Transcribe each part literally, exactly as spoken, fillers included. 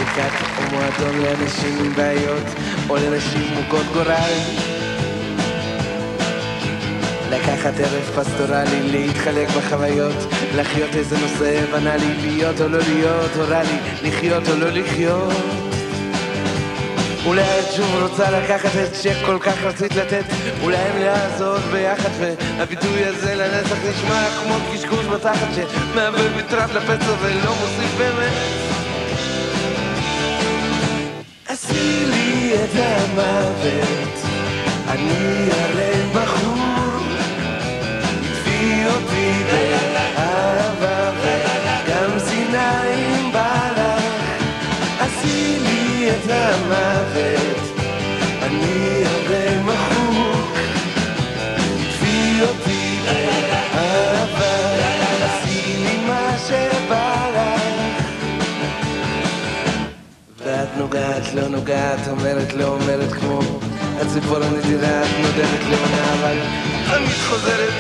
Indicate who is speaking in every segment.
Speaker 1: כת או מועדון לאנשים עם בעיות או לנשים מוכות גורל. לקחת ערב פסטורלי, להתחלק בחוויות, לחיות איזה נושא בנאלי, להיות או לא להיות, הורה לי, לחיות או לא לחיות. אולי את שוב רוצה לקחת את שכל כך רצית לתת, אולי הם לעזור ביחד, והביטוי הזה לנצח נשמע כמו קשקוש בתחת שמעביר מטרד לפצע ולא מוסיף באמת. עשי לי את המוות, אני הרי בחור, תפי אותי באהבה וגם סיניים בלך. עשי לי את המוות, אני הרי מחוק, תפי אותי באהבה, עשי לי מה שבא לך. ואת נוגעת, לא נוגעת, אומרת, לא אומרת, כמו הציפור הנדירה, את נודדת לעונה, אבל תמיד חוזרת.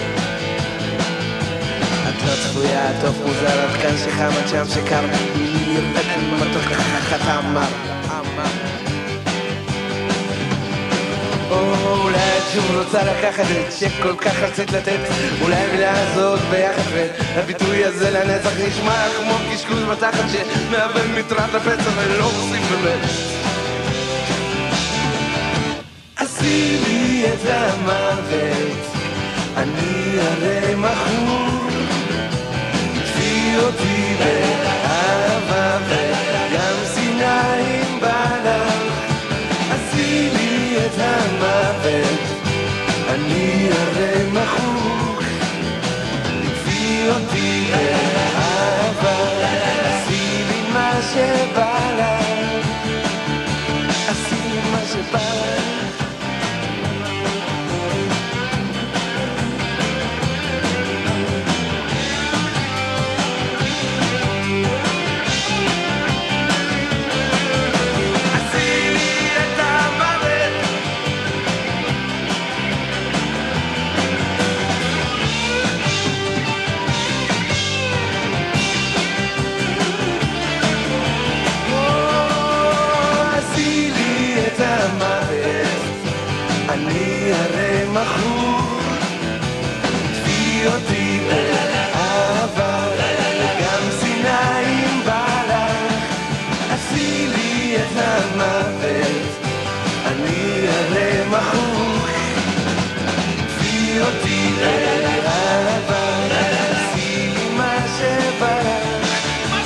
Speaker 1: את לא צפויה, טוב מוזר, את כאן שחם, את שם שקר, מילי ירדן מתוק ככה חתמה. אולי את שוב רוצה לקחת את שכל כך רצית לתת, אולי המילה הזאת ביחד והביטוי הזה לנצח נשמע כמו קשקוש בתחת שמעביר מטרד לפצע ולא מוסיף באמת. עשי לי את המוות, אני הרי מכור, תפי אותי באהבה וגם סיניים בלך. עשי לי את המוות, אני הרי מכור, תפי אותי באהבה, עשי לי מה שבא לך, עשי לי מה שבא לך. אני הרי מכור, תפי אותי באהבה וגם סיניים בלך. עשי לי את המוות, אני הרי מכור, תפי אותי באהבה, עשי לי מה שבא לך, מה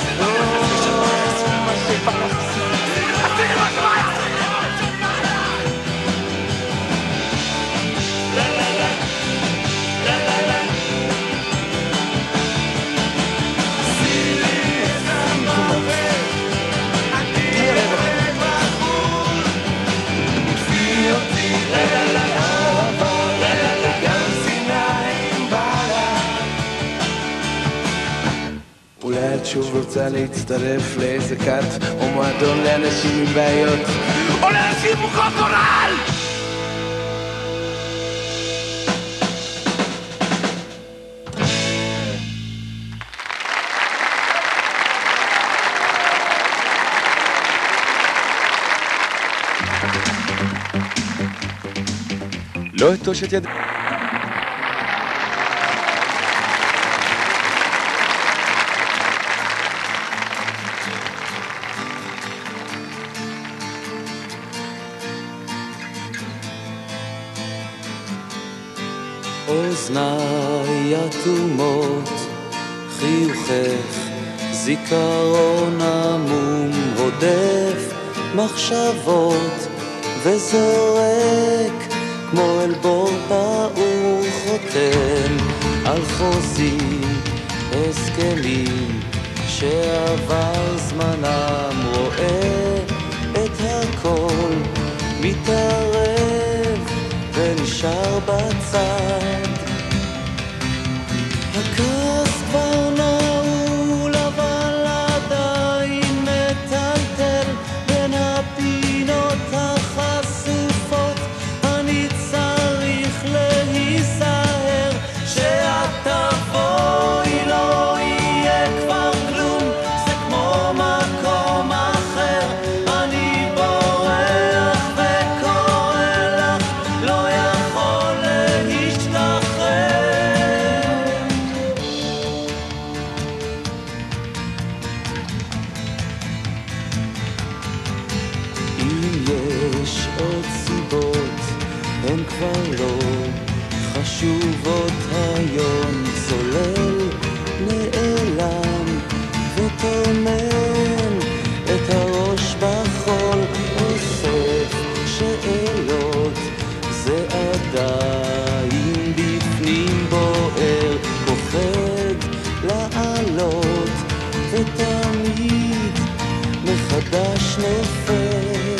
Speaker 1: שבא לך. אולי את שוב רוצה להצטרף לאיזה כת או מועדון לאנשים עם בעיות או לאנשים מוכות גורל.
Speaker 2: לא אתוש את יד...
Speaker 3: אוזניי אטומות, חיוכך, זיכרון עמום הודף מחשבות וזורק כמו אל בור פעור חותם על חוזים, הסכמים שעבר זמנם, רואה את הכל מתערב ונשאר בצד. הכעס כבר נעול אבל עדיין מטלטל בין הפינות החשופות. אני צריך להיזהר שאת תבואי, לא יהיה כבר כלום, זה כמו מקום אחר. תשובות היום צולל נעלם וטומן את הראש בחול אוסף שאלות זה עדיין בפנים בוער פוחד לעלות ותמיד מחדש נופל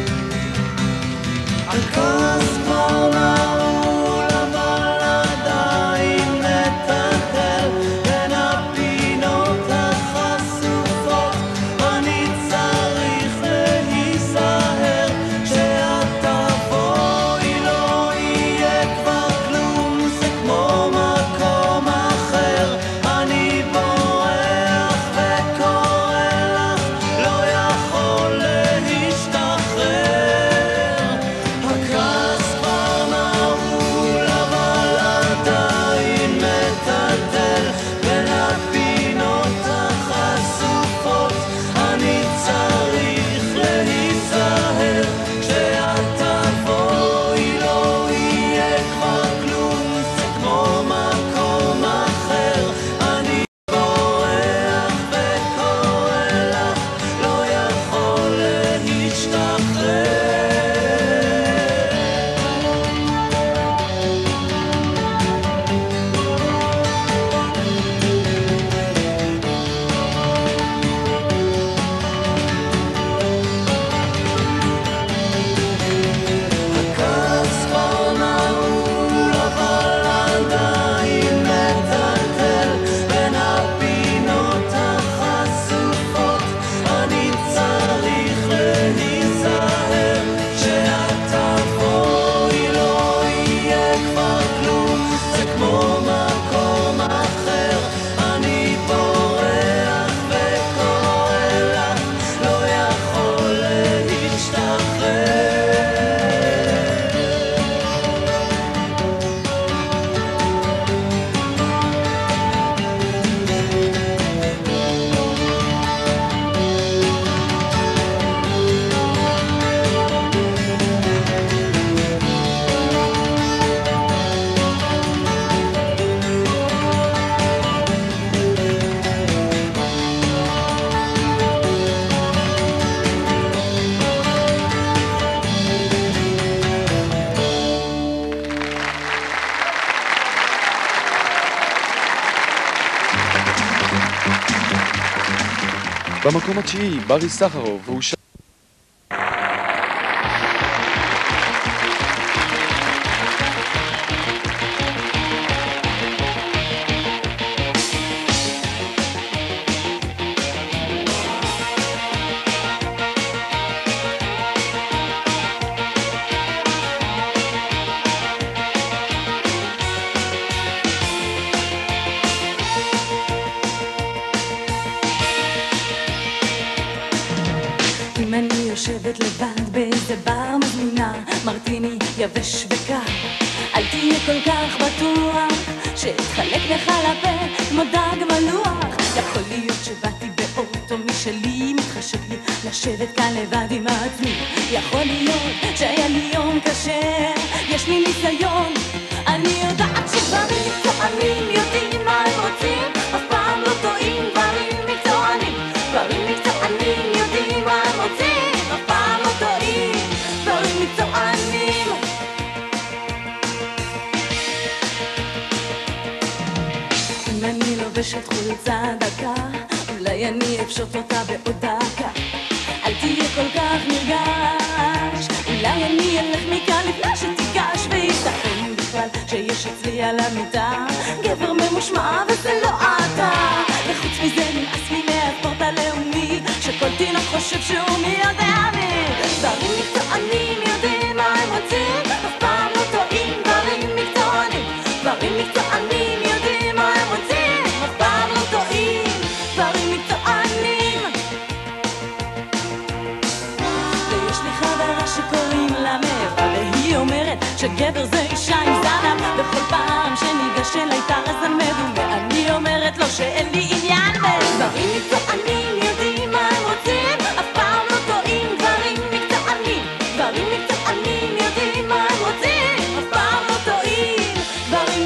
Speaker 3: הכוס כבר נעול אבל עדיין מטלטל בין הפינות החשופות אני צריך להיזהר כשאת תבואי לא יהיה כבר כלום זה כמו מקום אחר אני בורח וקורא לך לא יכול להשתחרר הכעס כבר נעול אבל עדיין מטלטל בין הפינות החשופות אני צריך להיזהר כשאת תבואי לא יהיה כבר כלום זה כמו מקום אחר אני בורח וקורא לך לא יכול להשתחרר הכעס כבר נעול אבל עדיין מטלטל בין הפינות החשופות אני צריך להיזהר כשאת תבואי לא יהיה כבר כלום זה כמו מקום אחר אני בורח וקורא לך לא יכול להשתחרר
Speaker 2: במקום התשיעי, ברי סחרוב, והוא ש...
Speaker 4: אם אני יושבת לבד באיזה בר מזמינה מרטיני יבש וקר אל תהיה כל כך בטוח שהתחלק לך לפה כמו דג מלוח יכול להיות שבאתי באוטו משלי מתחשק לי לשבת כאן לבד עם עצמי יכול להיות שהיה לי יום קשה יש לי ניסיון אני יודעת שדברים מקצוענים יודעים מה הם רוצים אף פעם לא טועים דברים מקצוענים דברים מקצוענים יודעים מה הם רוצים אף פעם לא טועים דברים מקצוענים אם אני לובשת חולצה דקה אולי אני אפשוט אותה בעוד דקה אל תהיה כל כך נרגש אולי אני אלך מכאן לפני שתיגש ויתכן בכלל שיש אצלי על המיטה גבר ממושמע וזה לא אתה וחוץ מזה נמאס לי מהספורט הלאומי שכל תינוק חושב שהוא מי יודע מי דברים מקצוענים יודעים מה הם רוצים אף פעם לא טועים דברים מקצוענים דברים מקצוענים יודעים מה הם רוצים אף פעם לא טועים דברים מקצוענים ויש לי חברה שקוראים לה מבה והיא אומרת שגבר זה אישה עם זנב בכל פעם שניגש אליי תרזן מדומה אני אומרת לו שאין לי עניין בהם דברים מקצוענים יודעים מה הם רוצים אף פעם לא טועים דברים מקצוענים דברים מקצוענים יודעים מה הם רוצים אף פעם לא טועים דברים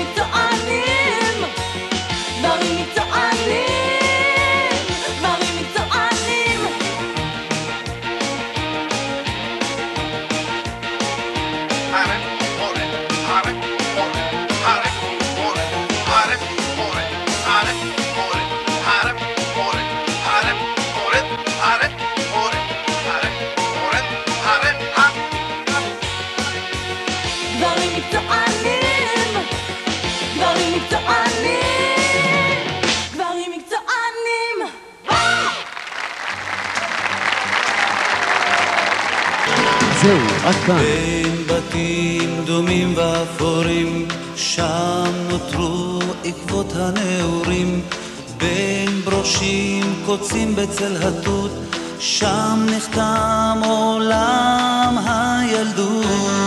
Speaker 2: כאן.
Speaker 3: בין בתים דומים ואפורים, שם נותרו עקבות הנעורים, בין ברושים קוצים בצל התות, שם נחתם עולם הילדות.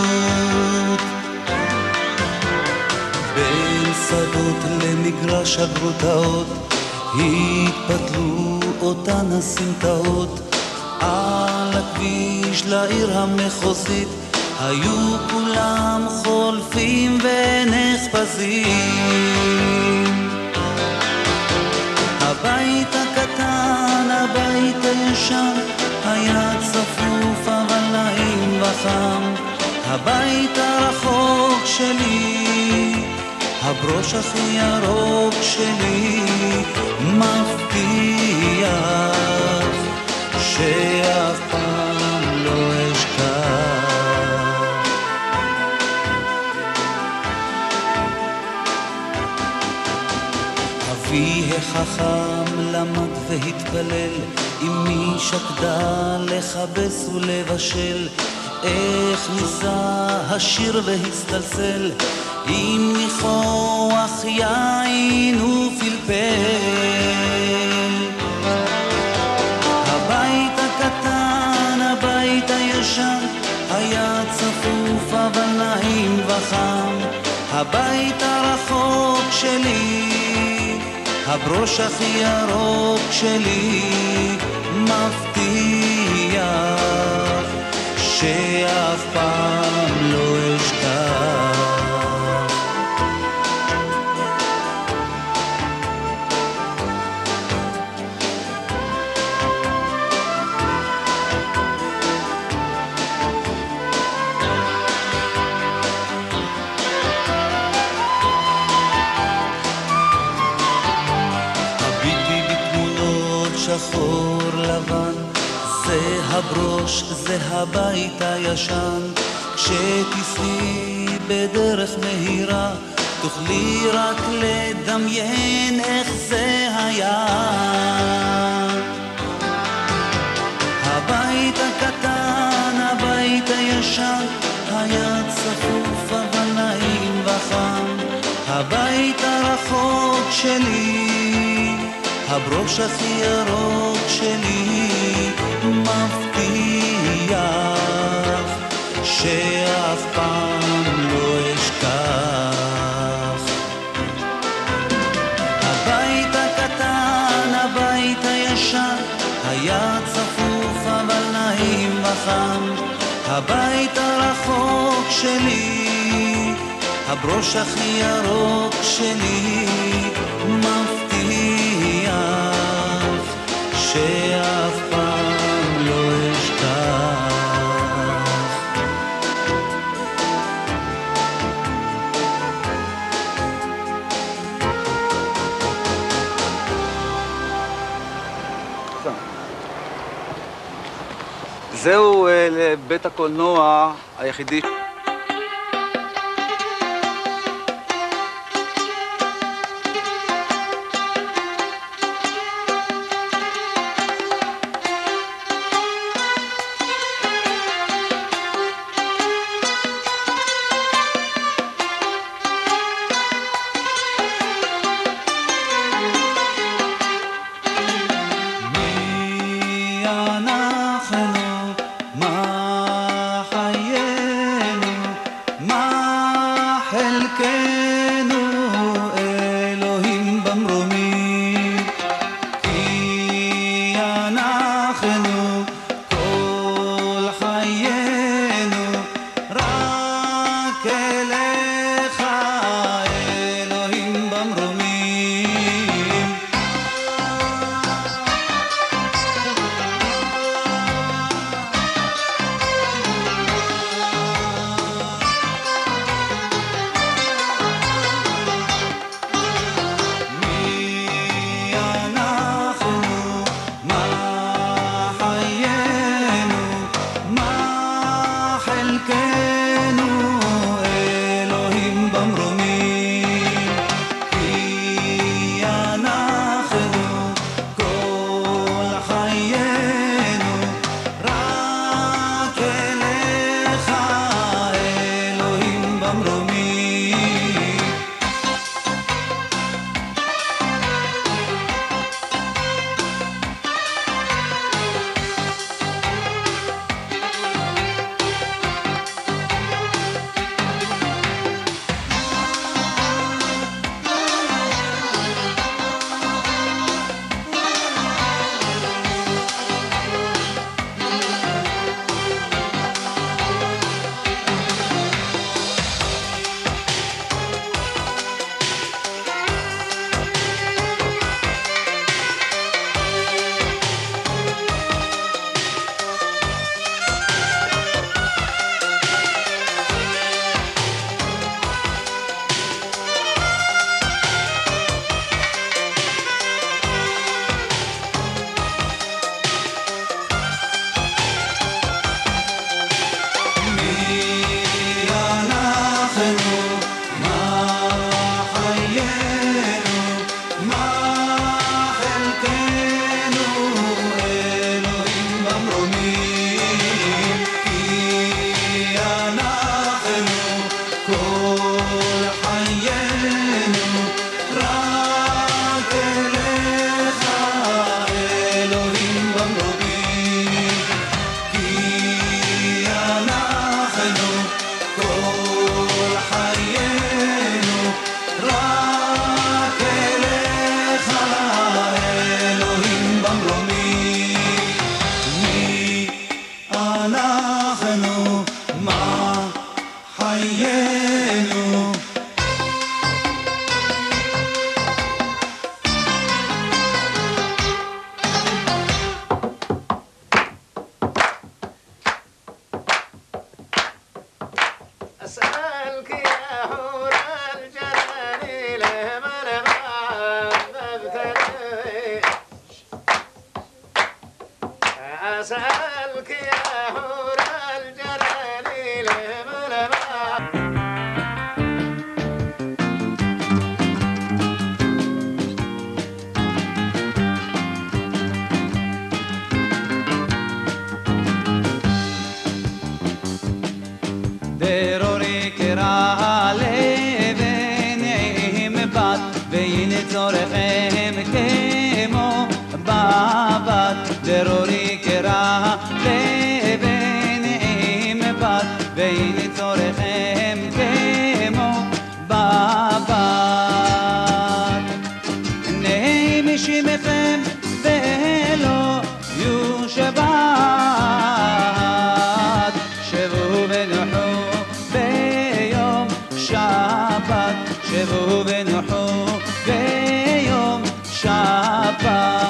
Speaker 3: בין שדות למגרש הגרוטאות, התפתלו אותן הסמטאות, על הכביש לעיר המחוזית, היו כולם חולפים ונחפזים. הבית הקטן, הבית הישן, היה צפוף אבל נעים וחם. הבית הרחוק שלי, הברוש הכי ירוק שלי, מבטיח שאף פעם לא אשכח. אבי החכם למד והתפלל, אמי שקדה לכבס ולבשל, איך ניסה השיר והסתלסל, עם ניחוח יין ופלפל. הבית הקטן, הבית הישן, היה צפוף אבל נעים וחם. הבית הרחוק שלי, הברוש הכי ירוק שלי, מבטיח שאף פעם לא אשכח. שחור לבן, זה הברוש, זה הבית הישן. כשתיסעי בדרך מהירה, תוכלי רק לדמיין איך זה היה. הבית הקטן, הבית הישן, היה צפוף אבל נעים וחם. הבית הרחוק שלי, הברוש הכי ירוק שלי, מבטיח שאף פעם לא אשכח. הבית הקטן, הבית הישן, היה צפוף אבל נעים וחם. הבית הרחוק שלי, הברוש הכי ירוק שלי, מבטיח שאף פעם לא אשכח.
Speaker 5: זהו לבית הקולנוע היחידי.
Speaker 3: מי אנחנו, מה חיינו, והנה צורכם כמו בבת דרורי קרא לבן עם בת והנה צורכם כמו בבת נהי משמכם ולא יושבת שבו ונחו ביום שבת שבו ונחו ביום שבת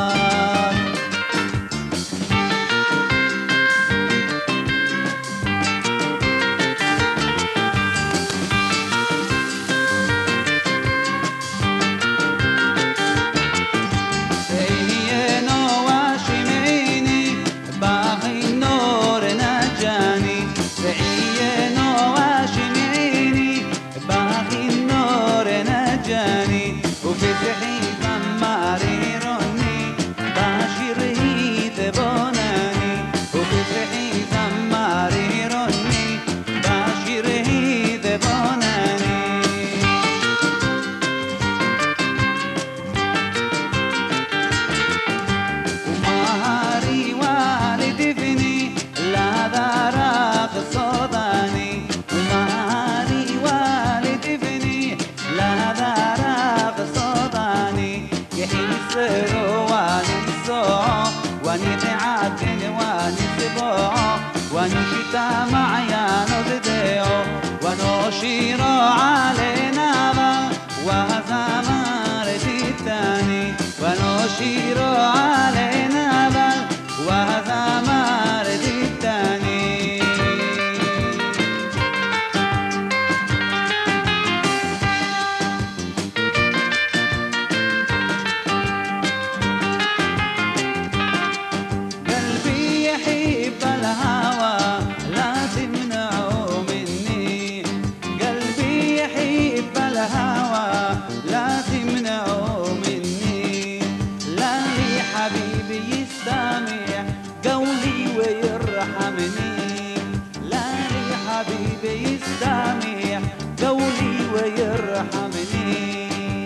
Speaker 3: ونشتا معيان بديو ونشير علينا وهذا مرد الثاني ونشير علينا وهذا مرد الثاني قلبي يحب الهوى لا تمنعوا مني قلبي يحب الهوى لا تمنعوا مني لا لي حبيبي يستمع قولي ويرحمني لا لي حبيبي يستمع قولي ويرحمني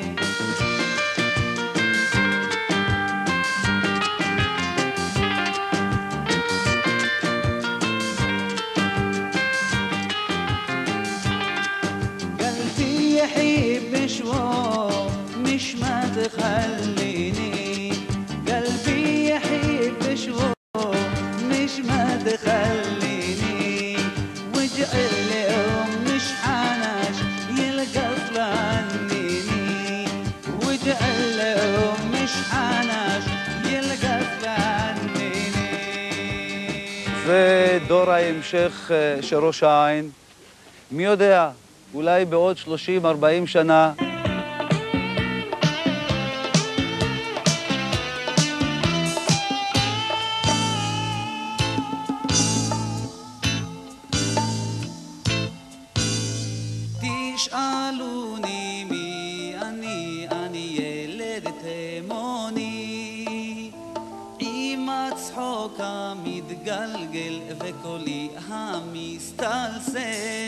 Speaker 3: يحب شوق مش ما تخليني قلبي يحب شوق مش ما تخليني وجعل اليوم مش حناش يلقى عنيني وجعل اليوم مش حناش يلقى عنيني
Speaker 5: זה דור ההמשך של ראש העין. מי יודע? אולי בעוד שלושים ארבעים שנה
Speaker 3: תשאלוני מי אני, אני ילד תימוני עם הצחוק המתגלגל וקולי המסתלסל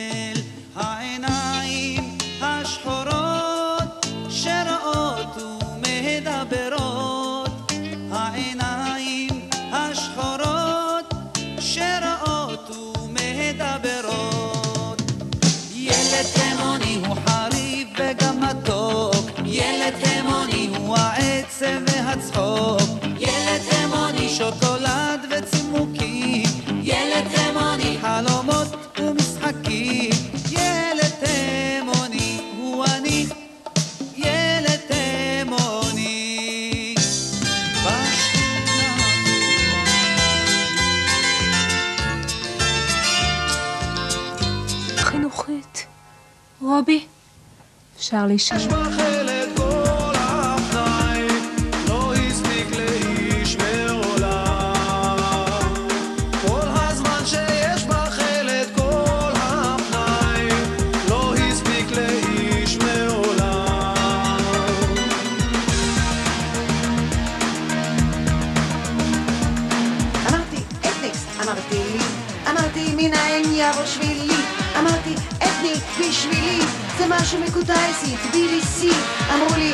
Speaker 3: העיניים השחורות שרעות ומדברות העיניים השחורות שרעות ומדברות ילד תימוני הוא חריף וגם מתוק ילד תימוני הוא העצב והצחוק ילד תימוני שוקולד וצימוקים ילד תימוני חלומות ומשחקים ילד תימוני הוא אני ילד תימוני בשכונה
Speaker 4: חינוכית רובי אפשר להישאר
Speaker 6: בשבילי זה משהו מקוטייסי, טביליסי אמרו לי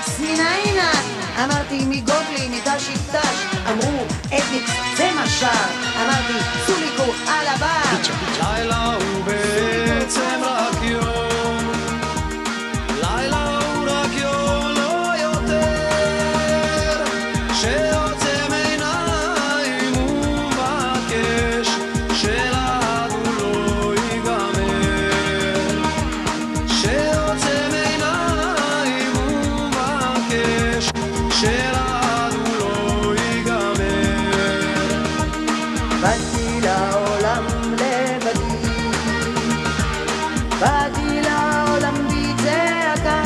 Speaker 6: אתניקס מנין את? אמרתי מגוגלי, מתשיטש. אמרו אתניקס זה משל. אמרתי סוליקו על הבר.
Speaker 3: לילה הוא בעצם רק יום, לילה הוא רק יום לא יותר, שעוצם עיניים ומבקש שלעד הוא לא ייגמר, שעוצם עיניים ומבקש שלעד הוא לא ייגמר.
Speaker 6: באתי לעולם לבדי, באתי לעולם בצעקה,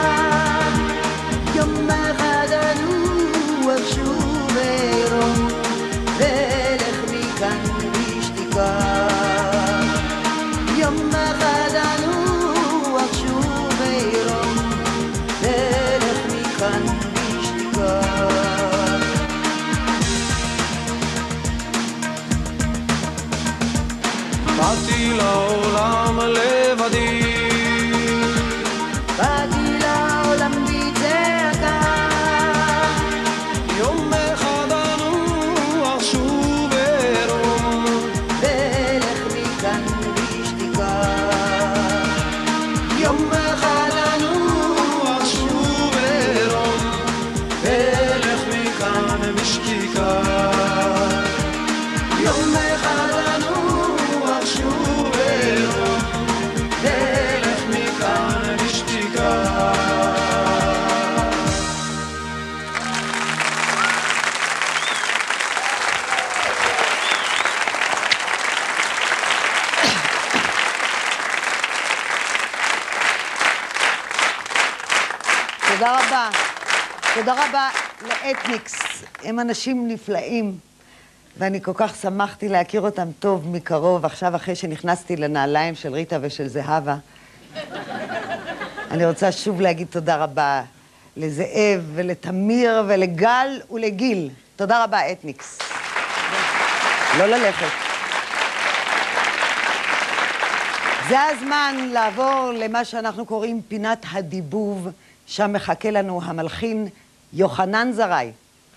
Speaker 6: יום אחד אנוח שוב עירום, ואלך מכאן בשתיקה. יום אחד אנוח שוב עירום, ואלך מכאן בשתיקה.
Speaker 3: באתי לעולם לבדי,
Speaker 6: באתי לעולם בצעקה,
Speaker 3: יום אחד אנוח שוב עירום,
Speaker 6: ואלך מכאן בשתיקה.
Speaker 3: יום אחד אנוח שוב עירום, ואלך מכאן בשתיקה. יום אחד אנוח שוב עירום, ואלך מכאן בשתיקה.
Speaker 6: תודה רבה. תודה רבה לאתניקס. הם אנשים נפלאים, ואני כל כך שמחתי להכיר אותם טוב מקרוב, עכשיו אחרי שנכנסתי לנעליים של ריטה ושל זהבה. אני רוצה שוב להגיד תודה רבה לזאב ולתמיר ולגל ולגיל. תודה רבה, אתניקס. לא ללכת. זה הזמן לעבור למה שאנחנו קוראים פינת הדיבוב, שם מחכה לנו המלחין יוחנן זרעי.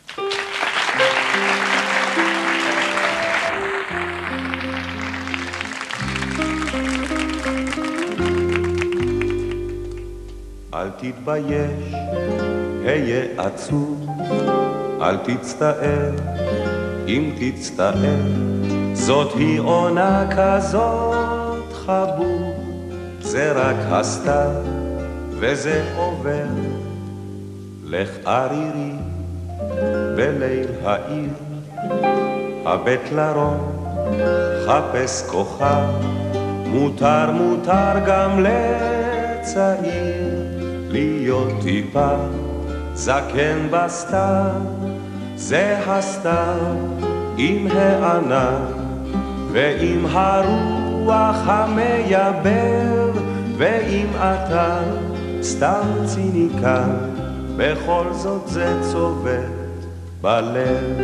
Speaker 7: אל תתבייש, היה עצוב, אל תצטער, אם תצטער, זאת היא עונה כזאת חבוב, זה רק הסתיו וזה עובר. לך ערירי בליל העיר, הבט לרום, חפש כוכב, מותר מותר גם לצעיר להיות טיפה זקן בסתיו, זה הסתיו עם הענן ועם הרוח המייבר, ואם אתה סתם ציניקן, בכל זאת זה צובט בלב.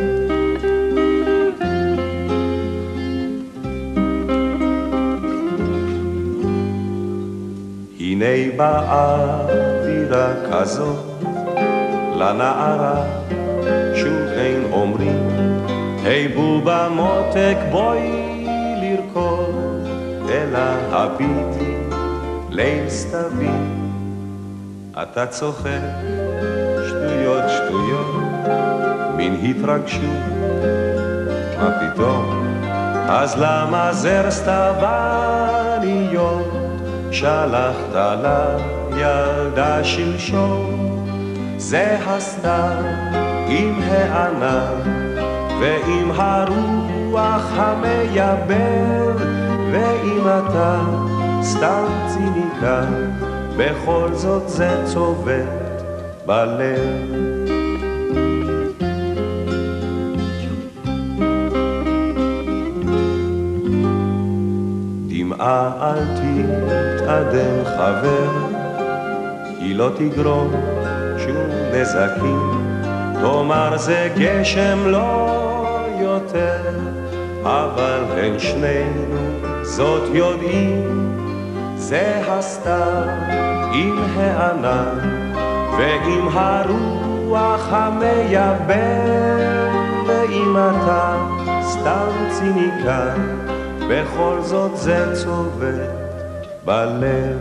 Speaker 7: הנה באווירה כזאת לנערה שוב אין אומרים, היי בובה מותק בואי לרקוד, אלא הביטי ליל סתווי. אתה צוחק שטויות שטויות מן התרגשות, מה פתאום? אז למה זר סתווניות שלחת לה ילדה שלשום? זה הסתיו עם הענן ועם הרוח המייבר, ואם אתה סתם ציניקן, בכל זאת זה צובט בלב. דמעה אל תתאדם חבר, היא לא תגרום שום נזקים, תאמר זה גשם לא יותר, אבל הן שנינו זאת יודעים, זה הסתיו עם הענן ועם הרוח המייבם, ואם אתה סתם ציניקן, בכל זאת זה צובט בלב.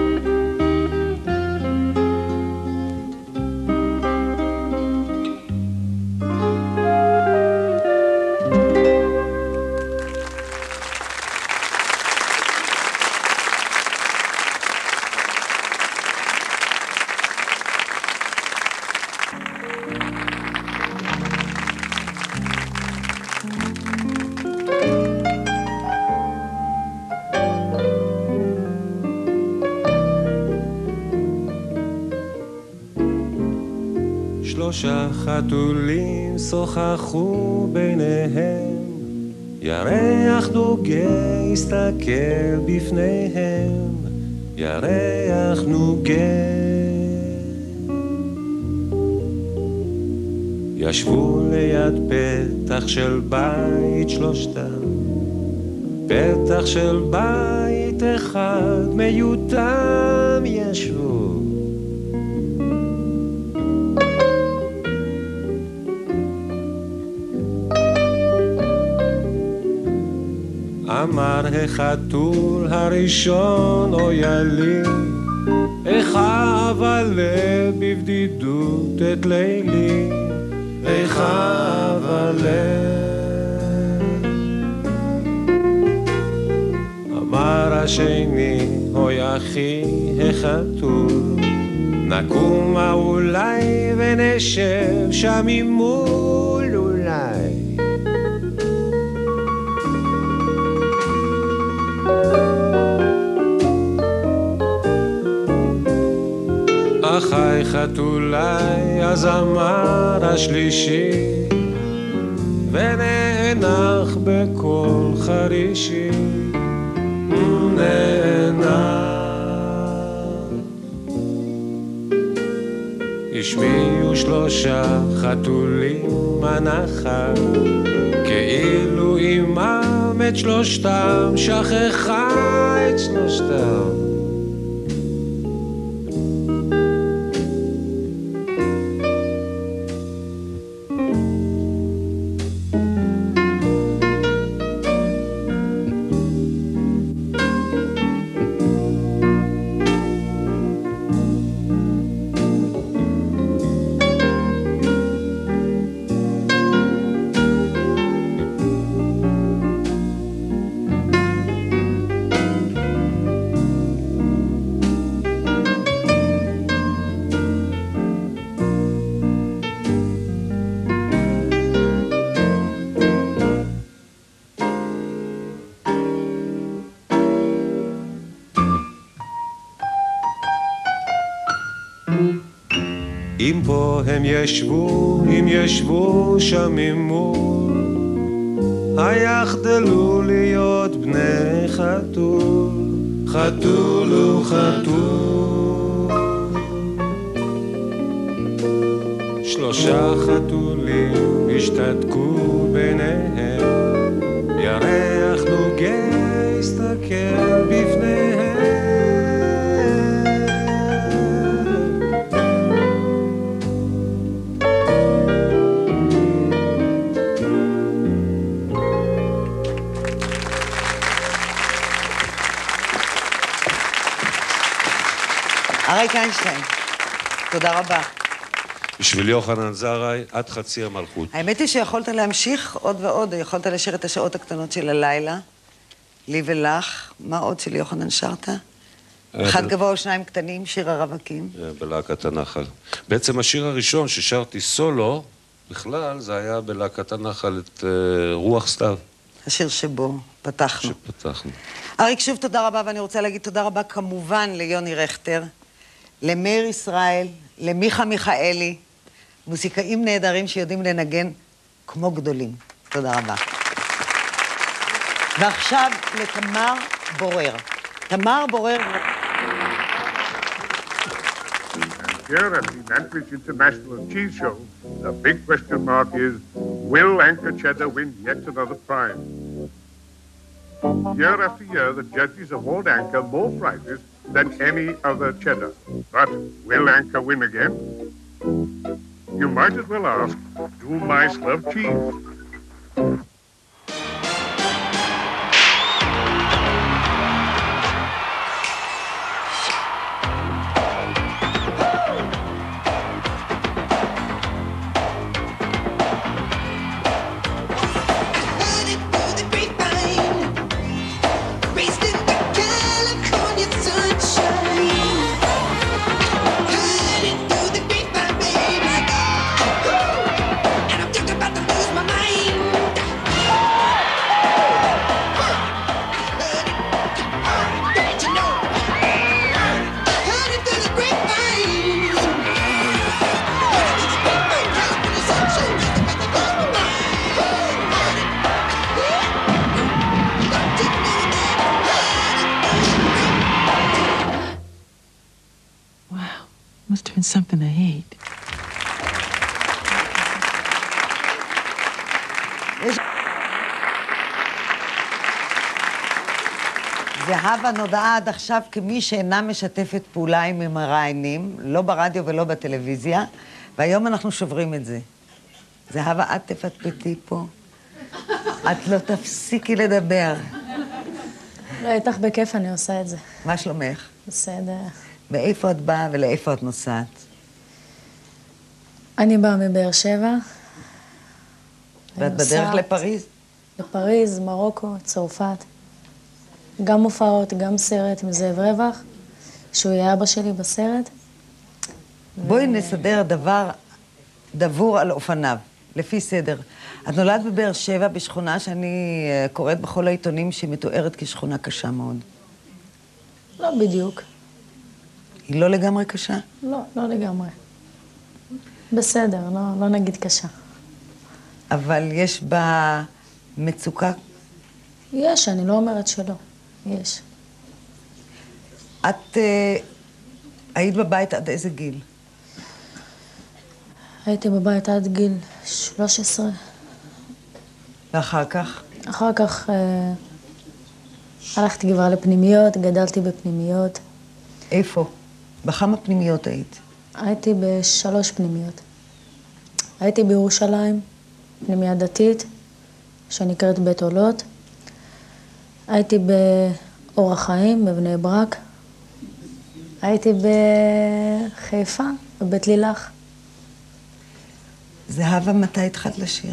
Speaker 7: שלושה חתולים שוחחו ביניהם, ירח נוגה הסתכל בפניהם, ירח נוגה. ישבו ליד פתח של בית שלושתם, פתח של בית אחד מיותם ישבו. אמר החתול הראשון, אוי לי, איך אבלה בבדידות את לילי, איך אבלה. אמר השני, אוי אחי החתול, נקומה אולי ונשב שם ממול אולי. אחי חתולי, אז אמר השלישי, ונאנח בקול חרישי, נאנח. השמיעו שלושה חתולים הנחה, כאילו אימם את שלושתם, שכחה את שלושתם. אם פה הם ישבו, אם ישבו שם ממול, היחדלו להיות בני חתול, חתול וחתול. שלושה חתולים השתתקו ביניהם, ירח נוגה הסתכל בפניהם.
Speaker 6: אריק איינשטיין, תודה רבה.
Speaker 8: בשביל יוחנן זרעי, עד חצי המלכות.
Speaker 6: האמת היא שיכולת להמשיך עוד ועוד, יכולת לשיר את השעות הקטנות של הלילה, לי ולך. מה עוד של יוחנן שרת? אחד גבוה או שניים קטנים, שיר הרווקים.
Speaker 8: בלהקת הנחל. בעצם השיר הראשון ששרתי סולו, בכלל זה היה בלהקת הנחל את רוח סתיו.
Speaker 6: השיר שבו פתחנו.
Speaker 8: שפתחנו.
Speaker 6: אריק, שוב תודה רבה, ואני רוצה להגיד תודה רבה כמובן ליוני רכטר, למאיר ישראל, למיכה מיכאלי, מוזיקאים נהדרים שיודעים לנגן כמו גדולים. תודה רבה. ועכשיו לתמר בורר. תמר בורר...
Speaker 9: Here at the Nantwich International Cheese Show, the big question mark is, will Anchor Cheddar win yet another prize? Year after year, the judges award Anchor more prizes than any other cheddar. But will Anka win again? You might as well ask, do mice love cheese?
Speaker 10: Must have been something I hate.
Speaker 6: זהבה נודעה עד עכשיו כמי שאינה משתפת פעולה עם המראיינים, לא ברדיו ולא בטלוויזיה, והיום אנחנו שוברים את זה. זהבה, את תפטפטי פה. את לא תפסיקי לדבר.
Speaker 4: לא, איתך בכיף אני עושה את זה.
Speaker 6: מה שלומך?
Speaker 4: בסדר.
Speaker 6: מאיפה את באה ולאיפה את נוסעת?
Speaker 4: אני באה מבאר שבע.
Speaker 6: ואת בדרך לפריז?
Speaker 4: לפריז, מרוקו, צרפת. גם מופעות, גם סרט עם זאב רווח, שהוא יהיה אבא שלי בסרט.
Speaker 6: בואי נסדר דבר דבור על אופניו, לפי סדר. את נולדת בבאר שבע בשכונה שאני קוראת בכל העיתונים שהיא מתוארת כשכונה קשה מאוד.
Speaker 4: לא בדיוק.
Speaker 6: היא לא לגמרי קשה?
Speaker 4: לא, לא לגמרי. בסדר, לא, לא נגיד קשה.
Speaker 6: אבל יש בה מצוקה?
Speaker 4: יש, אני לא אומרת שלא. יש.
Speaker 6: את uh, היית בבית עד איזה גיל?
Speaker 4: הייתי בבית עד גיל שלוש עשרה.
Speaker 6: ואחר כך?
Speaker 4: אחר כך uh, הלכתי כבר לפנימיות, גדלתי בפנימיות.
Speaker 6: איפה? בכמה פנימיות היית?
Speaker 4: הייתי בשלוש פנימיות. הייתי בירושלים, פנימיה דתית, שנקראת בית עולות. הייתי באור החיים, בבני ברק. הייתי בחיפה, בבית לילך.
Speaker 6: זהבה, מתי התחלת לשיר?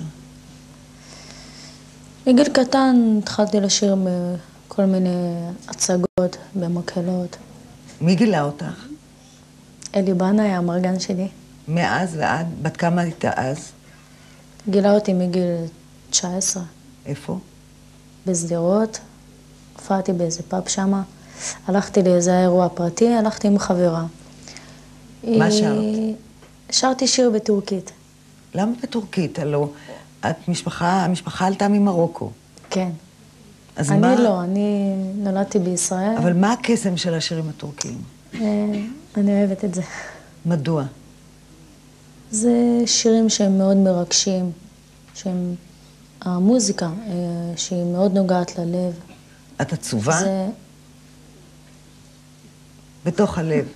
Speaker 4: מגיל קטן התחלתי לשיר בכל מיני הצגות, במקהלות.
Speaker 6: מי גילה אותך?
Speaker 4: אלי בנאי, המרגן שלי.
Speaker 6: מאז ועד? בת כמה היית אז?
Speaker 4: גילה אותי מגיל תשע עשרה.
Speaker 6: איפה?
Speaker 4: בשדרות. הופעתי באיזה פאב שמה. הלכתי לאיזה אירוע פרטי, הלכתי עם חברה.
Speaker 6: מה שרת?
Speaker 4: שרתי שיר בטורקית.
Speaker 6: למה בטורקית? הלוא את משפחה, המשפחה עלתה ממרוקו.
Speaker 4: כן.
Speaker 6: אז
Speaker 4: אני
Speaker 6: מה?
Speaker 4: לא, אני נולדתי בישראל.
Speaker 6: אבל מה הקסם של השירים הטורקיים?
Speaker 4: אני אוהבת את זה.
Speaker 6: מדוע?
Speaker 4: זה שירים שהם מאוד מרגשים, שהם... המוזיקה, שהיא מאוד נוגעת ללב.
Speaker 6: את עצובה?
Speaker 4: זה...
Speaker 6: בתוך הלב.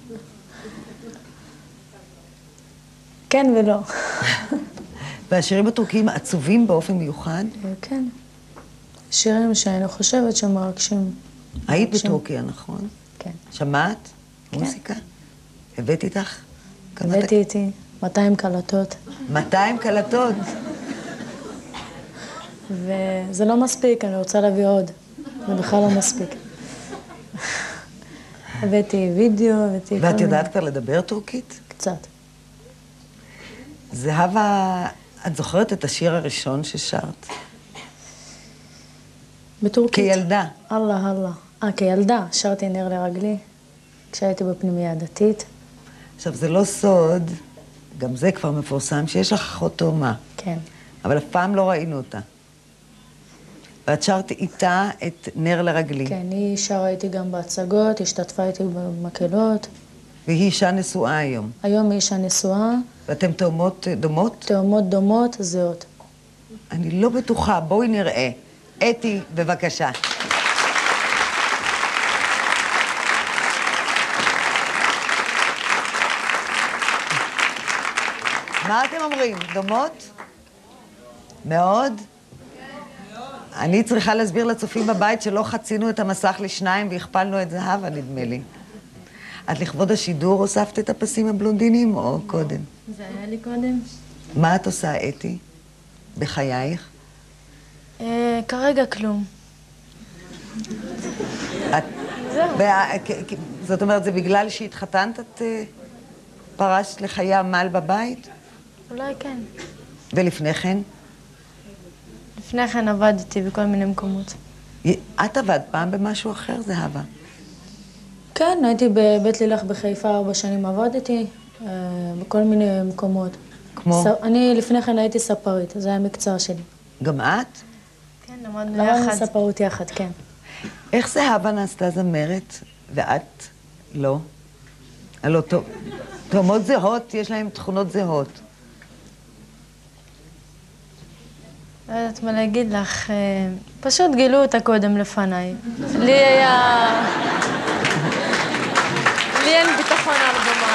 Speaker 4: כן ולא.
Speaker 6: והשירים הטורקיים עצובים באופן מיוחד?
Speaker 4: כן. שירים שאני חושבת שהם מרגשים.
Speaker 6: היית בטורקיה, נכון?
Speaker 4: כן.
Speaker 6: שמעת? מוזיקה? הבאת איתך?
Speaker 4: הבאתי איתי מאתיים קלטות.
Speaker 6: מאתיים קלטות?
Speaker 4: וזה לא מספיק, אני רוצה להביא עוד. זה בכלל לא מספיק. הבאתי וידאו, הבאתי...
Speaker 6: ואת יודעת כבר לדבר טורקית?
Speaker 4: קצת.
Speaker 6: זהבה, את זוכרת את השיר הראשון ששרת?
Speaker 4: בטורקית.
Speaker 6: כילדה.
Speaker 4: אללה, אללה. אה, כילדה. שרתי נר לרגלי, כשהייתי בפנימייה הדתית.
Speaker 6: עכשיו, זה לא סוד, גם זה כבר מפורסם, שיש לך אחות תאומה.
Speaker 4: כן.
Speaker 6: אבל אף פעם לא ראינו אותה. ואת שרת איתה את נר לרגלי.
Speaker 4: כן, היא שרה איתי גם בהצגות, השתתפה איתי במקהלות.
Speaker 6: והיא אישה נשואה היום.
Speaker 4: היום היא אישה נשואה.
Speaker 6: ואתם תאומות דומות?
Speaker 4: תאומות דומות, זהות.
Speaker 6: אני לא בטוחה, בואי נראה. אתי, בבקשה. מה אתם אומרים? דומות? מאוד? אני צריכה להסביר לצופים בבית שלא חצינו את המסך לשניים והכפלנו את זהבה, נדמה לי. את לכבוד השידור הוספת את הפסים הבלונדינים או קודם?
Speaker 11: זה היה לי קודם.
Speaker 6: מה את עושה, אתי? בחייך?
Speaker 11: אה, כרגע כלום.
Speaker 6: את...
Speaker 11: זהו.
Speaker 6: וה- כ- כ- זאת אומרת, זה בגלל שהתחתנת את אה, פרשת לחיי עמל בבית?
Speaker 11: אולי כן.
Speaker 6: ולפני כן?
Speaker 11: לפני כן עבדתי בכל מיני מקומות.
Speaker 6: י- את עבדת פעם במשהו אחר, זהבה?
Speaker 11: כן, הייתי בבית לילך בחיפה ארבע שנים עבדתי, אה, בכל מיני מקומות.
Speaker 6: כמו?
Speaker 11: ס... אני לפני כן הייתי ספרית, זה היה המקצוע שלי.
Speaker 6: גם את?
Speaker 11: כן, למדנו יחד. למדנו ספרות יחד, כן.
Speaker 6: איך זהבה נעשתה זמרת ואת לא? הלא, טוב. תאומות זהות, יש להן תכונות זהות.
Speaker 11: לא יודעת מה להגיד לך, אה, פשוט גילו אותה קודם לפניי. לי היה... לי אין ביטחון על במה.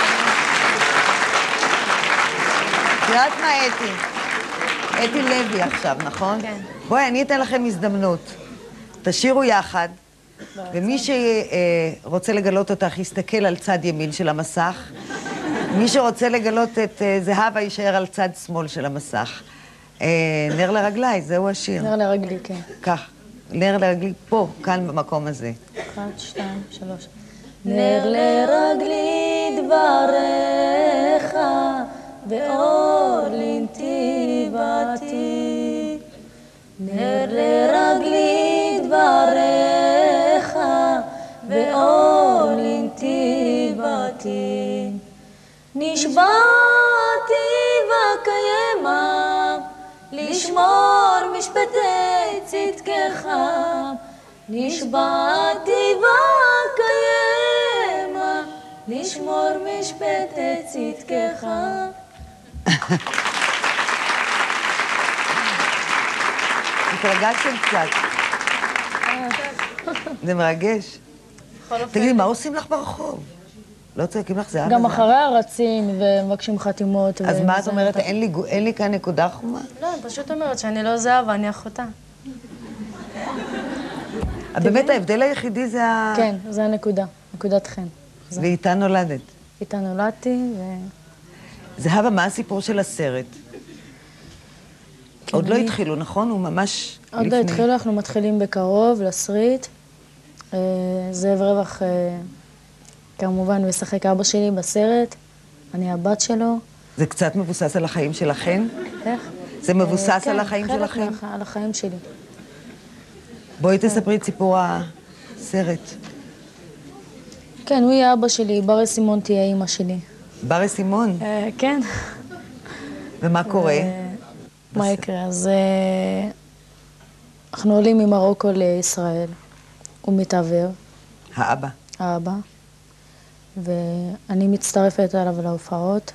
Speaker 6: את יודעת מה, אתי? אתי לוי עכשיו, נכון?
Speaker 11: כן.
Speaker 6: בואי, אני אתן לכם הזדמנות. תשירו יחד, ומי שרוצה לגלות אותך יסתכל על צד ימין של המסך. מי שרוצה לגלות את אה, זהבה יישאר על צד שמאל של המסך. אה, נר לרגלי, זהו השיר.
Speaker 11: נר לרגלי, כן.
Speaker 6: כך, נר לרגלי פה, כאן במקום הזה.
Speaker 11: אחת, שתיים, שלוש. נר לרגלי דבריך, ואור לנתיבתי. נר לרגלי דבריך, ואור לנתיבתי. נשבעתי וקיימה, לשמור משפטי צדקך. נשבעתי וקיימה, לשמור משפטי צדקך.
Speaker 6: התרגשתם קצת. זה מרגש. תגידי, מה עושים לך ברחוב? לא צועקים לך זהבה?
Speaker 11: גם אחרי הרצים ומבקשים חתימות.
Speaker 6: אז מה את אומרת? אין לי כאן נקודה חומה?
Speaker 11: לא, אני פשוט אומרת שאני לא זהבה, אני אחותה.
Speaker 6: באמת ההבדל היחידי זה ה...
Speaker 11: כן, זה הנקודה, נקודת חן.
Speaker 6: ואיתה נולדת.
Speaker 11: איתה נולדתי ו...
Speaker 6: זהבה, מה הסיפור של הסרט? עוד לא התחילו, נכון? הוא ממש לפני.
Speaker 11: עוד לא התחילו, אנחנו מתחילים בקרוב, לסריט. זאב רווח, כמובן, משחק אבא שלי בסרט. אני הבת שלו.
Speaker 6: זה קצת מבוסס על החיים שלכם?
Speaker 11: איך?
Speaker 6: זה מבוסס על החיים שלכם?
Speaker 11: כן, על החיים שלי.
Speaker 6: בואי תספרי את סיפור הסרט.
Speaker 11: כן, הוא יהיה אבא שלי, ברי סימון תהיה אימא שלי.
Speaker 6: ברי סימון?
Speaker 11: כן.
Speaker 6: ומה קורה?
Speaker 11: מה יקרה? אז אנחנו עולים ממרוקו לישראל. הוא מתעבר.
Speaker 6: האבא.
Speaker 11: האבא. ואני מצטרפת אליו להופעות.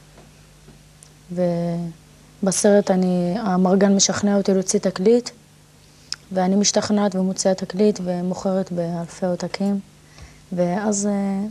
Speaker 11: ובסרט אני, המרגן משכנע אותי להוציא תקליט. ואני משתכנעת ומוציאה תקליט ומוכרת באלפי עותקים. ואז...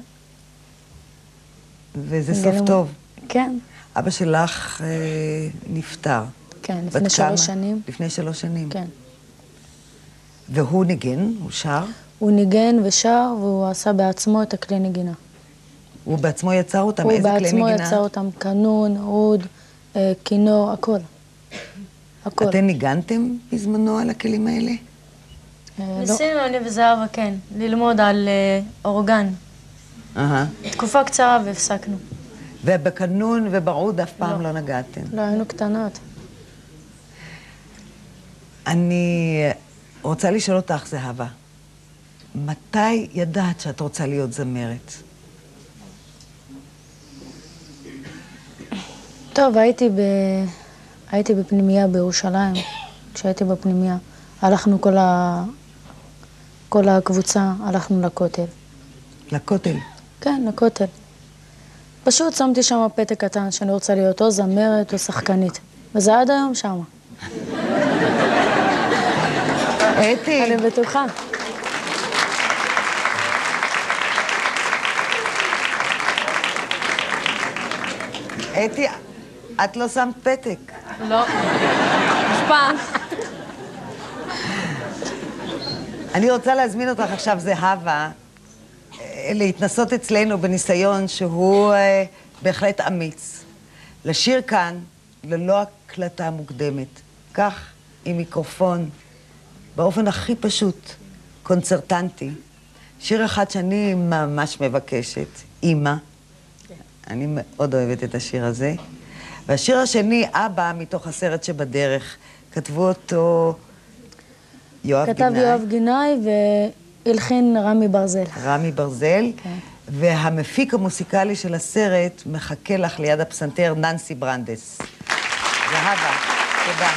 Speaker 6: וזה סוף טוב.
Speaker 11: כן.
Speaker 6: אבא שלך אה, נפטר.
Speaker 11: כן, לפני שלוש שנים.
Speaker 6: לפני שלוש שנים.
Speaker 11: כן.
Speaker 6: והוא ניגן? הוא שר?
Speaker 11: הוא ניגן ושר, והוא עשה בעצמו את הכלי נגינה.
Speaker 6: הוא בעצמו יצר אותם? איזה כלי נגינה?
Speaker 11: הוא בעצמו יצר אותם, קנון, עוד, אה, כינור, הכל. הכל.
Speaker 6: אתם ניגנתם בזמנו על הכלים האלה?
Speaker 11: ניסינו, אני וזהבה, כן, ללמוד על אה, אורגן.
Speaker 6: אהה.
Speaker 11: תקופה קצרה והפסקנו.
Speaker 6: ובקנון וברוד אף פעם לא נגעתם?
Speaker 11: לא, היינו קטנות.
Speaker 6: אני רוצה לשאול אותך, זהבה, מתי ידעת שאת רוצה להיות זמרת?
Speaker 11: טוב, הייתי, ב... הייתי בפנימייה בירושלים. כשהייתי בפנימייה, הלכנו כל, ה... כל הקבוצה, הלכנו לכותל.
Speaker 6: לכותל?
Speaker 11: כן, לכותל. פשוט שמתי שם פתק קטן שאני רוצה להיות או זמרת או שחקנית. וזה עד היום שמה.
Speaker 6: אתי.
Speaker 11: אני בטוחה.
Speaker 6: אתי, את לא שמת פתק.
Speaker 12: לא. משפט.
Speaker 6: אני רוצה להזמין אותך עכשיו, זהבה, להתנסות אצלנו בניסיון שהוא אה, בהחלט אמיץ. לשיר כאן ללא הקלטה מוקדמת. כך, עם מיקרופון, באופן הכי פשוט, קונצרטנטי. שיר אחד שאני ממש מבקשת, אמא. אני מאוד אוהבת את השיר הזה. והשיר השני, אבא, מתוך הסרט שבדרך. כתבו אותו יואב גינאי.
Speaker 11: כתב יואב גינאי והלחין רמי ברזל.
Speaker 6: רמי ברזל.
Speaker 11: כן.
Speaker 6: והמפיק המוסיקלי של הסרט מחכה לך ליד הפסנתר, ננסי ברנדס. זהבה, תודה.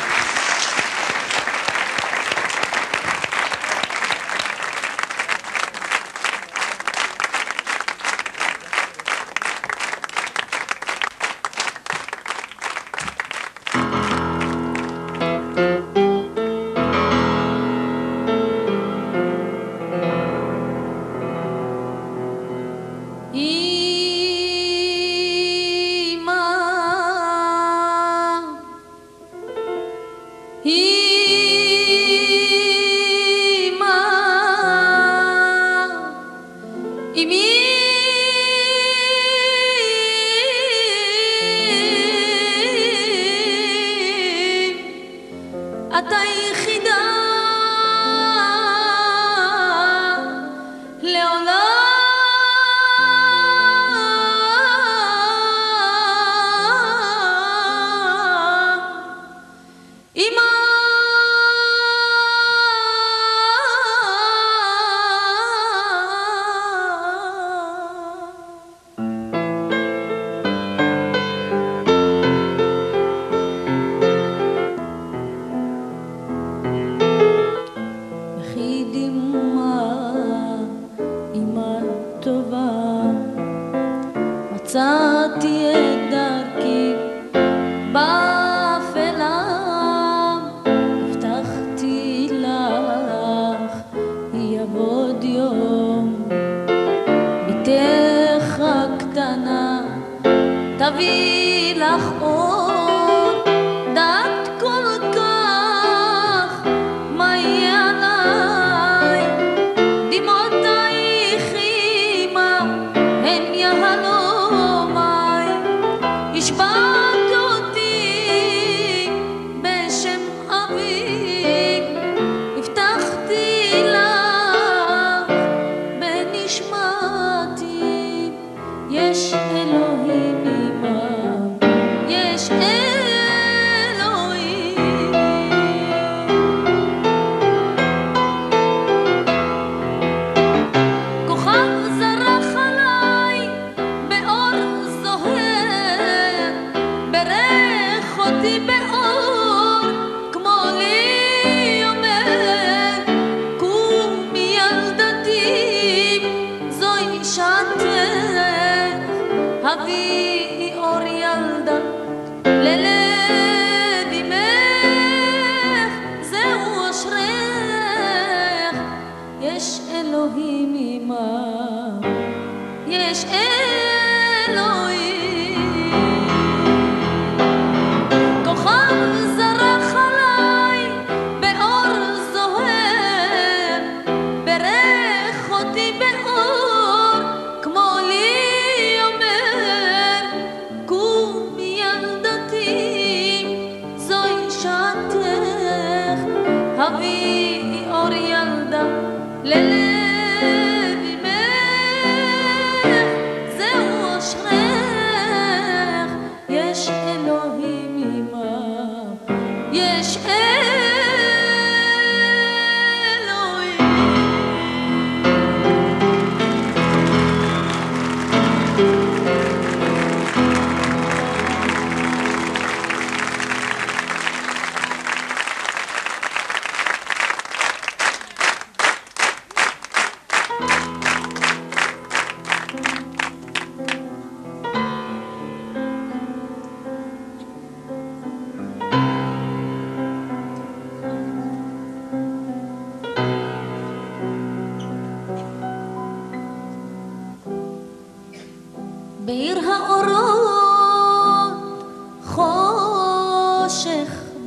Speaker 4: בעיר האורות חור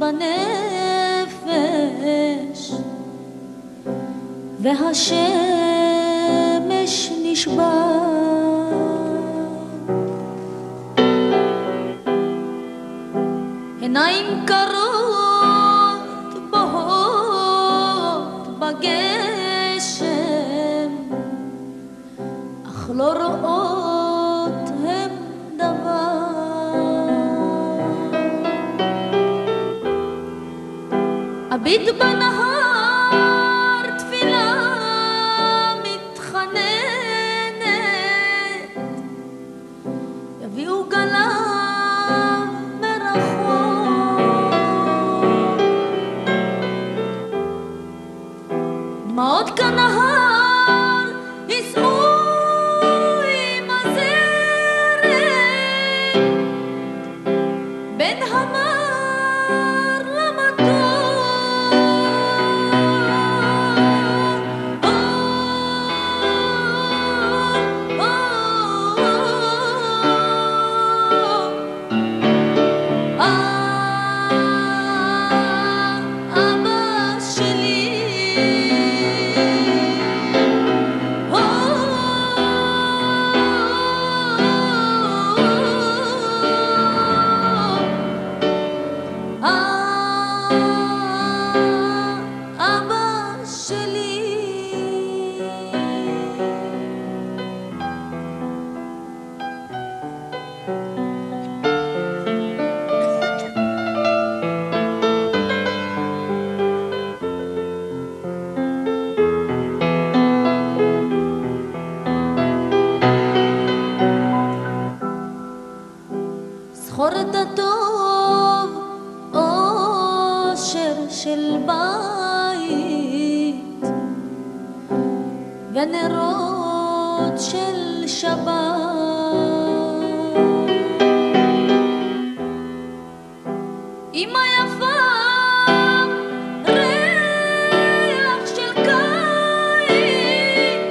Speaker 11: בנפש והשמש נשבר עיניים קרות בוהות בגשם אך לא רואות הם דבר אביט בנהר תפילה מתחננת יביאו גלם מרחוק דמעות כנהר ייסעו עם הזרם בין המר למתוק זכור את הטוב אושר של בית ונרות של שבת אמא יפה ריח של קיץ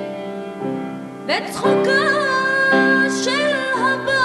Speaker 11: וצחוקה של הבת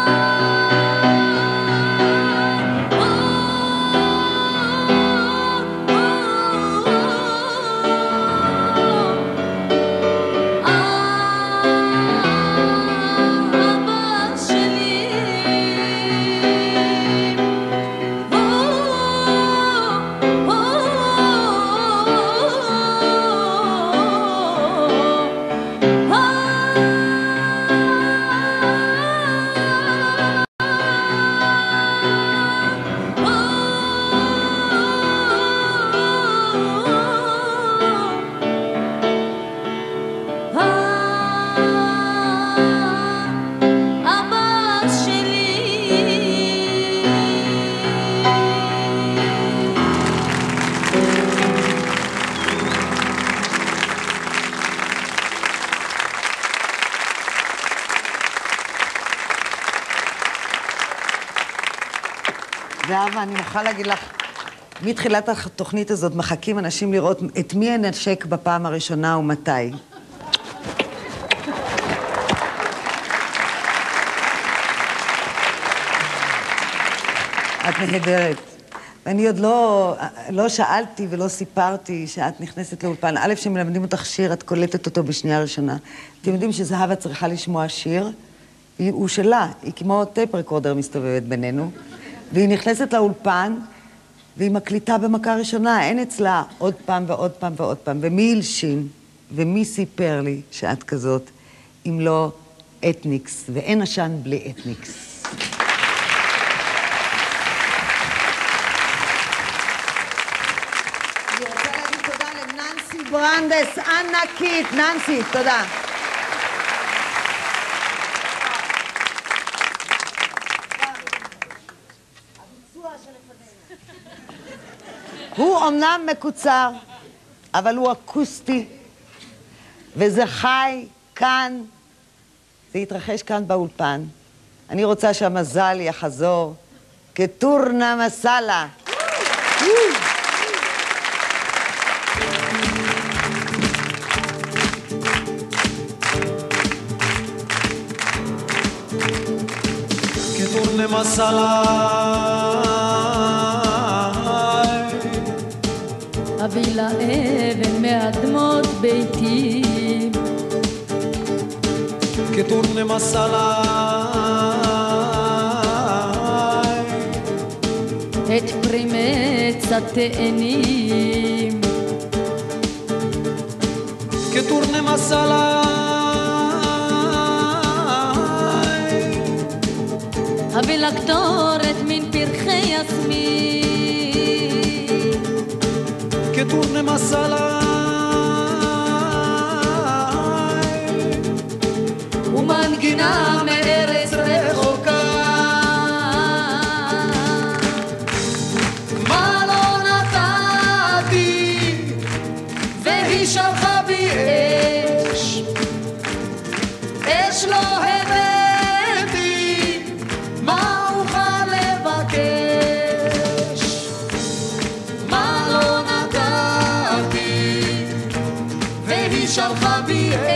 Speaker 6: זהבה, אני מוכרחה להגיד לך, מתחילת התוכנית הזאת מחכים אנשים לראות את מי ינשק בפעם הראשונה ומתי. את נהדרת. ואני עוד לא, לא שאלתי ולא סיפרתי שאת נכנסת לאולפן. א', שמלמדים אותך שיר, את קולטת אותו בשנייה ראשונה. אתם יודעים שזהבה צריכה לשמוע שיר, הוא שלה, היא כמו טייפ רקורדר מסתובבת בינינו. והיא נכנסת לאולפן, והיא מקליטה במכה ראשונה, אין אצלה עוד פעם ועוד פעם ועוד פעם. ומי הלשין, ומי סיפר לי שאת כזאת, אם לא אתניקס, ואין עשן בלי אתניקס. אני רוצה להגיד תודה לננסי ברנדס, ענקית. ננסי, תודה. הוא אומנם מקוצר, אבל הוא אקוסטי, וזה חי כאן, זה יתרחש כאן באולפן. אני רוצה שהמזל יחזור כטורנה מסאלה.
Speaker 3: כטורנה מסאלה
Speaker 11: אביא לה אבן מאדמות ביתי.
Speaker 3: che torne massalai
Speaker 11: את פרי מצד תאנים.
Speaker 3: che torne massalai
Speaker 11: אביא לה קטורת מן פרחי יסמין.
Speaker 3: che torne massalai
Speaker 11: ומנגינה מארץ רחוקה.
Speaker 3: מה לא נתתי והיא שלחה בי אש, אש לא הבאתי, מה אוכל לבקש? מה לא נתתי והיא שלחה בי אש,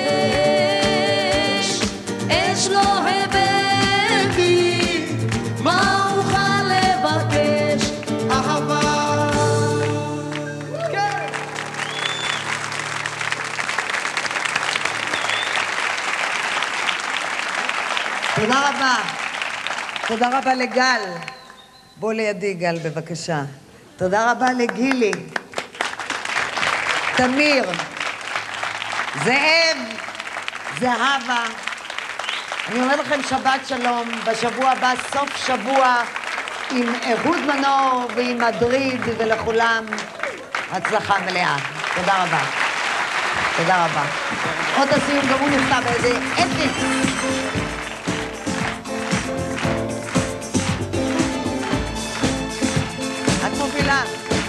Speaker 3: לא הבאתי, מה אוכל לבקש? אהבה.
Speaker 6: תודה רבה. תודה רבה לגל. בוא לידי גל בבקשה. תודה רבה לגילי. תמיר. זאב. זהבה. אני אומר לכם שבת שלום, בשבוע הבא סוף שבוע עם אהוד מנור ועם מדריד, ולכולם הצלחה מלאה. תודה רבה. תודה רבה. עוד הסיום גם הוא נכתב באיזה אתניק. את מובילה.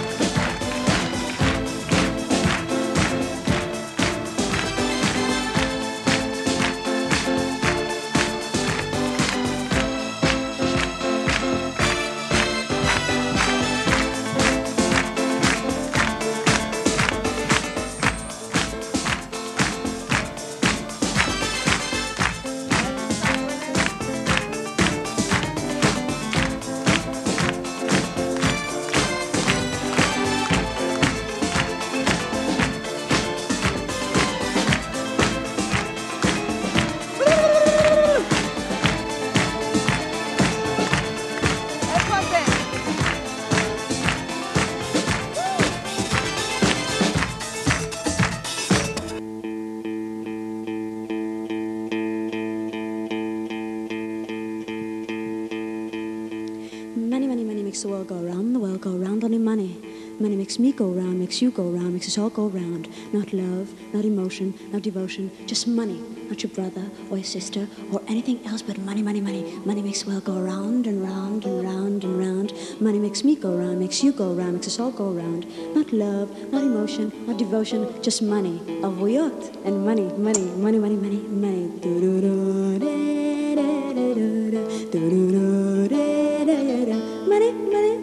Speaker 13: The world go round, the world go round, only money. Money makes me go round, makes you go round, makes us all go round. Not love, not emotion, not devotion, just money. Not your brother or your sister or anything else but money, money, money. Money makes the world go round and round and round and round. Money makes me go round, makes you go round, makes us all go round. Not love, not emotion, not devotion, just money. Avuyot and money, money, money, money, money, money. Money, money,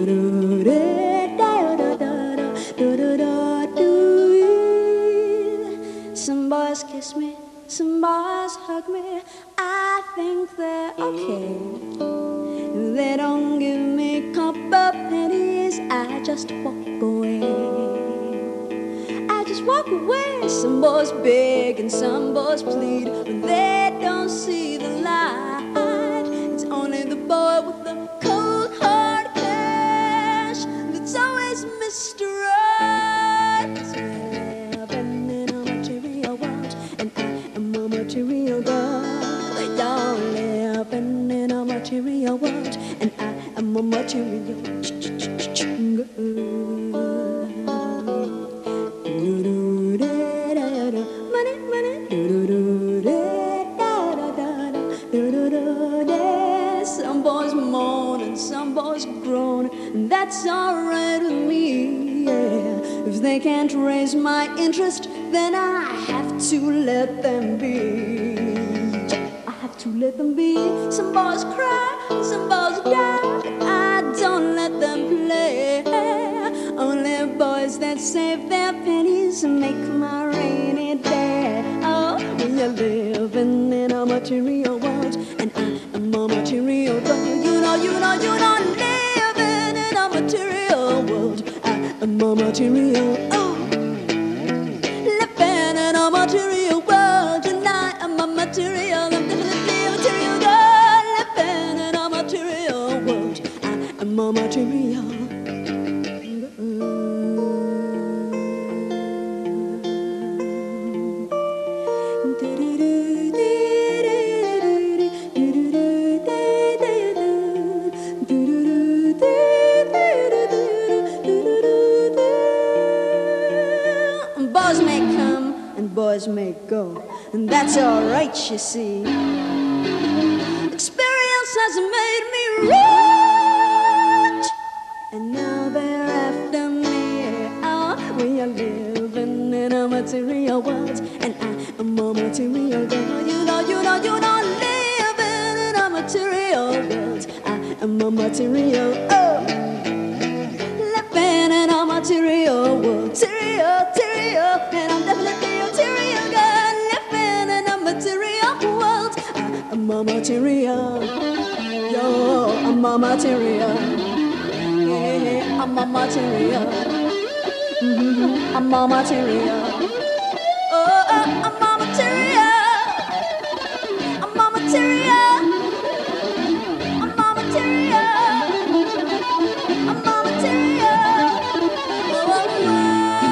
Speaker 13: some boys kiss me, some boys hug me. I think they're okay. They don't give me a couple of pennies. I just walk away. I just walk away. Some boys beg and some boys plead, but they don't see the light. It's only the boy with the cold hard cash that's always Mister Right. Living in a material world, and I am a material girl. Y'all living in a material world, and I am a material girl. Money, money, some boys moan and some boys groan, and that's alright with me, yeah. If they can't raise my interest, then I have to let them be. I have to let them be. Some boys cry, some boys die, but I don't let them play. Only boys that save their pennies make my rainy day. Oh, when you're living in a material world, and I am a material girl, you know, you know, you know, living in a material world. I I'm a material. Oh, living in a material world tonight. I'm a material. I'm definitely a material girl. Living in a material world. I am a material. Boys may come and boys may go, and that's all right, you see. Experience has made me rich, and now they're after me. Oh, we are living in a material world, and I am a material girl. You know, you know, you know, living in a material world. I am a material. Oh, living in a material world. Material, material, and I'm definitely a material girl. Living in a material world. I am a material. Yo, I'm a material. Yeah, I'm a material. Mm-hmm. I'm a material. Oh, oh, I'm a material. I'm a material. I'm a material. I'm a material. Oh, oh, oh.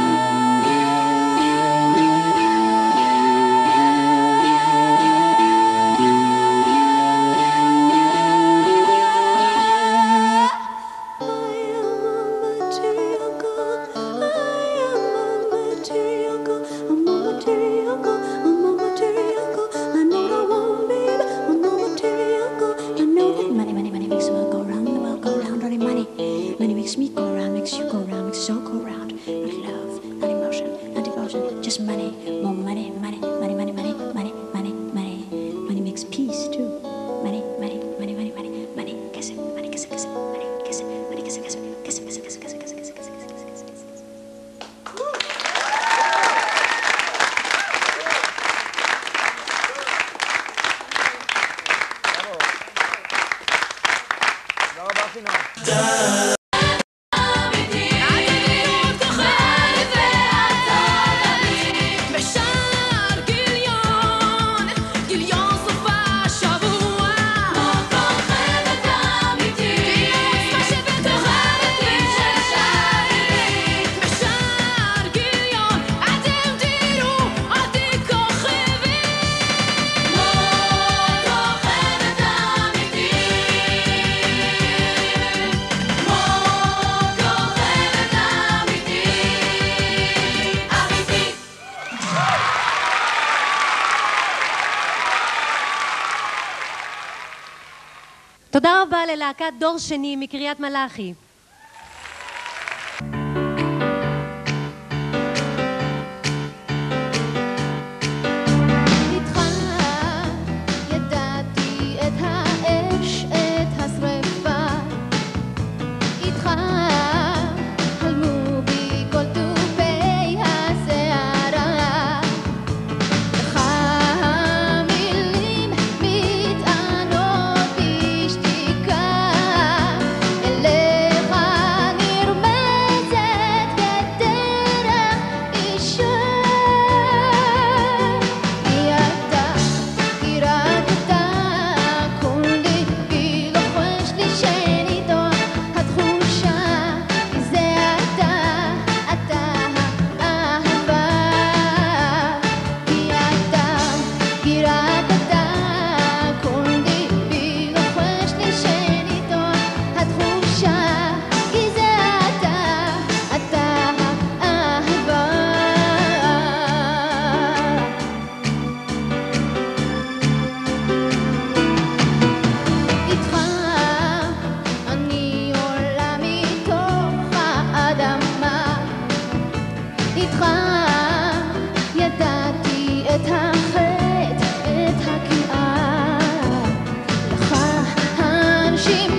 Speaker 13: Just money, more money, money, money, money, money, money, money, money. Money makes peace too. Money, money, money, money, money, money. Kiss it, money, kiss it, kiss it, money, kiss it, money, kiss it, kiss it, kiss it, kiss it, kiss it, kiss it, kiss it, kiss it, kiss it, kiss it, kiss it, kiss it.
Speaker 14: תודה רבה ללהקת דור שני מקריית מלאכי. She